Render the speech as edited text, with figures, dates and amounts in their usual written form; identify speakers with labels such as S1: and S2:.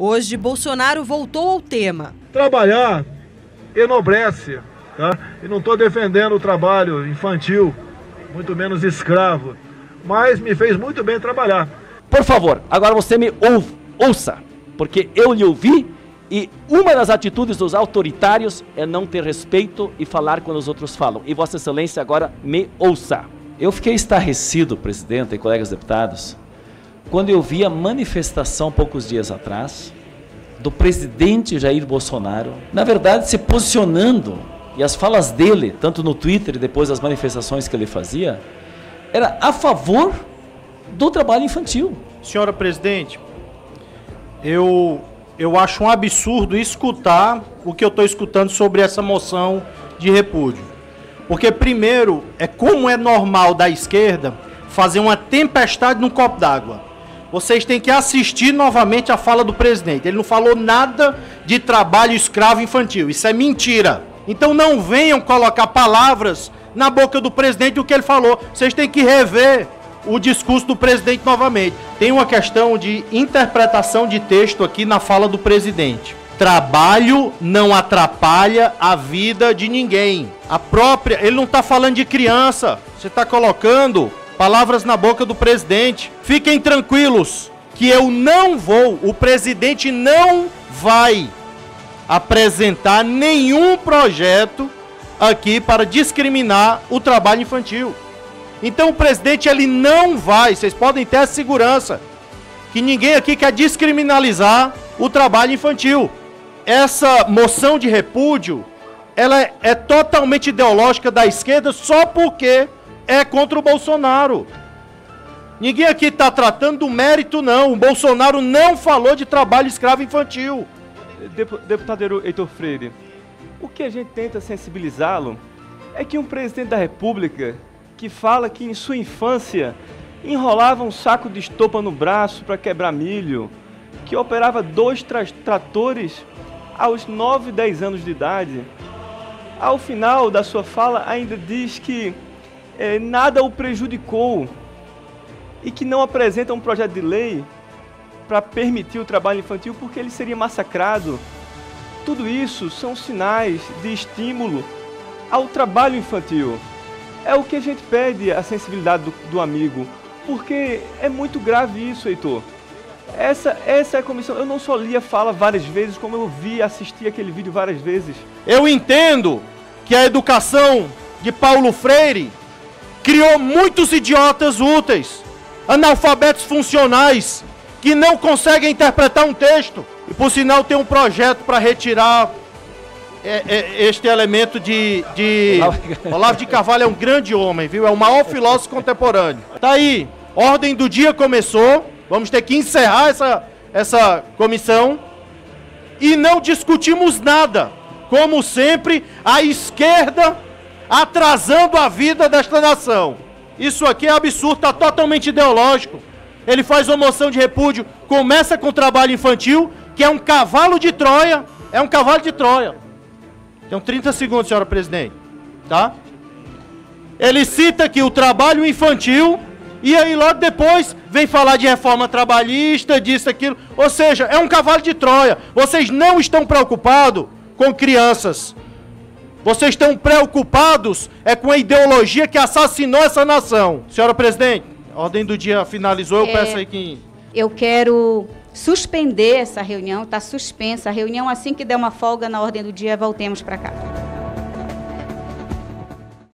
S1: Hoje, Bolsonaro voltou ao tema.
S2: Trabalhar enobrece, tá? E não estou defendendo o trabalho infantil, muito menos escravo, mas me fez muito bem trabalhar.
S3: Por favor, agora você me ouça, porque eu lhe ouvi e uma das atitudes dos autoritários é não ter respeito e falar quando os outros falam. E Vossa Excelência agora me ouça. Eu fiquei estarrecido, presidente e colegas deputados, quando eu vi a manifestação poucos dias atrás do presidente Jair Bolsonaro, na verdade se posicionando, e as falas dele, tanto no Twitter e depois as manifestações que ele fazia, era a favor do trabalho infantil.
S4: Senhora presidente, eu acho um absurdo escutar o que eu estou escutando sobre essa moção de repúdio. Porque, primeiro, como é normal da esquerda fazer uma tempestade num copo d'água. Vocês têm que assistir novamente a fala do presidente. Ele não falou nada de trabalho escravo infantil. Isso é mentira. Então não venham colocar palavras na boca do presidente do que ele falou. Vocês têm que rever o discurso do presidente novamente. Tem uma questão de interpretação de texto aqui na fala do presidente. Trabalho não atrapalha a vida de ninguém. Ele não está falando de criança. Você está colocando palavras na boca do presidente. Fiquem tranquilos que o presidente não vai apresentar nenhum projeto aqui para discriminar o trabalho infantil. Então o presidente ele não vai, vocês podem ter a segurança que ninguém aqui quer descriminalizar o trabalho infantil. Essa moção de repúdio, ela é totalmente ideológica da esquerda só porque é contra o Bolsonaro. Ninguém aqui está tratando do mérito, não. O Bolsonaro não falou de trabalho escravo infantil.
S5: Deputado Heitor Freire, o que a gente tenta sensibilizá-lo é que um presidente da República que fala que em sua infância enrolava um saco de estopa no braço para quebrar milho, que operava 2 tratores aos 9, 10 anos de idade, ao final da sua fala ainda diz que nada o prejudicou e que não apresenta um projeto de lei para permitir o trabalho infantil porque ele seria massacrado. Tudo isso são sinais de estímulo ao trabalho infantil. É o que a gente pede, a sensibilidade do amigo, porque é muito grave isso, Heitor. Essa é a comissão. Eu não só li a fala várias vezes, como eu vi, assisti aquele vídeo várias vezes.
S4: Eu entendo que a educação de Paulo Freire criou muitos idiotas úteis, analfabetos funcionais, que não conseguem interpretar um texto. E por sinal tem um projeto para retirar este elemento de... Olavo de Carvalho é um grande homem, viu? É o maior filósofo contemporâneo. Tá aí, ordem do dia começou, vamos ter que encerrar essa comissão e não discutimos nada. Como sempre, a esquerda atrasando a vida desta nação. Isso aqui é absurdo, está totalmente ideológico. Ele faz uma moção de repúdio, começa com o trabalho infantil, que é um cavalo de Troia, Tem 30 segundos, senhora presidente, tá? Ele cita aqui o trabalho infantil, e aí logo depois vem falar de reforma trabalhista, disso, aquilo. Ou seja, é um cavalo de Troia. Vocês não estão preocupados com crianças. Vocês estão preocupados com a ideologia que assassinou essa nação. Senhora presidente, a ordem do dia finalizou, eu peço aí que...
S6: Eu quero suspender essa reunião, está suspensa a reunião. Assim que der uma folga na ordem do dia, voltemos para cá.